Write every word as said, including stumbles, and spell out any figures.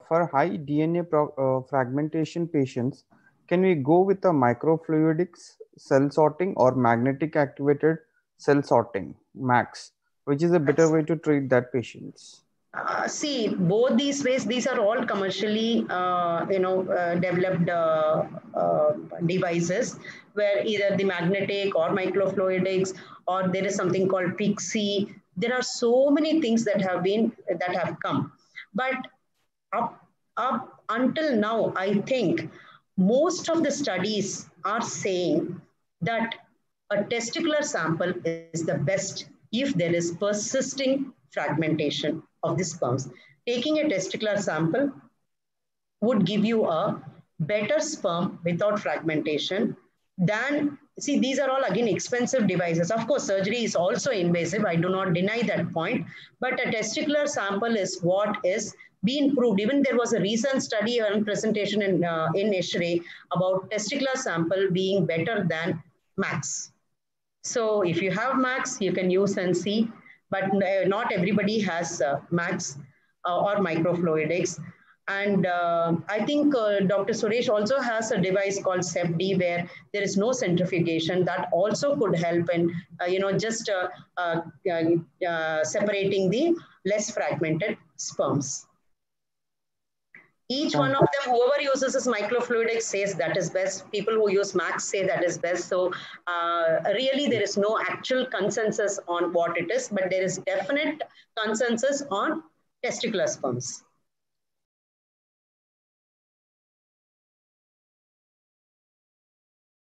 for high D N A pro, uh, fragmentation patients, can we go with a microfluidics cell sorting or magnetic activated cell sorting, MAX, which is a better way to treat that patients? Uh, see, both these ways, these are all commercially, uh, you know, uh, developed uh, uh, devices where either the magnetic or microfluidics, or there is something called Pixie. There are so many things that have been that have come, but up up until now, I think most of the studies are saying that a testicular sample is the best if there is persisting fragmentation of the sperms. Taking a testicular sample would give you a better sperm without fragmentation than, see, these are all again expensive devices. Of course, surgery is also invasive. I do not deny that point, but a testicular sample is what is being proved. Even there was a recent study and presentation in, uh, in ISHRE about testicular sample being better than MAX. So if you have MAX, you can use and see, but not everybody has uh, MAX uh, or microfluidics. And uh, I think uh, Doctor Suresh also has a device called SEPD where there is no centrifugation. That also could help in, uh, you know, just uh, uh, uh, separating the less fragmented sperms. Each one of them, whoever uses this microfluidics says that is best. People who use MAX say that is best. So uh, really there is no actual consensus on what it is, but there is definite consensus on testicular sperms.